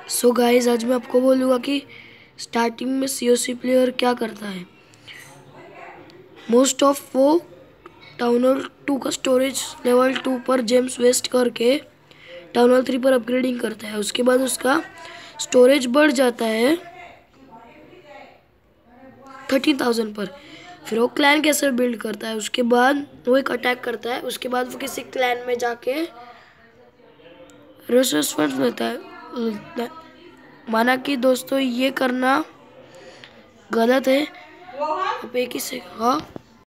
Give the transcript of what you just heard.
So guys, आज मैं आपको बोलूँगा कि स्टार्टिंग में सीओसी प्लेयर क्या करता है। मोस्ट ऑफ वो टाउन हॉल 2 का स्टोरेज लेवल 2 पर जेम्स वेस्ट करके टाउन हॉल 3 पर अपग्रेडिंग करता है। उसके बाद उसका स्टोरेज बढ़ जाता है 13,000 पर। फिर वो क्लैन कैसे बिल्ड करता है, उसके बाद वो एक अटैक करता है। उसके बाद वो किसी क्लैन में जाके रिसोर्स फंड लेता है। माना कि दोस्तों ये करना गलत है। अब एक ही से हाँ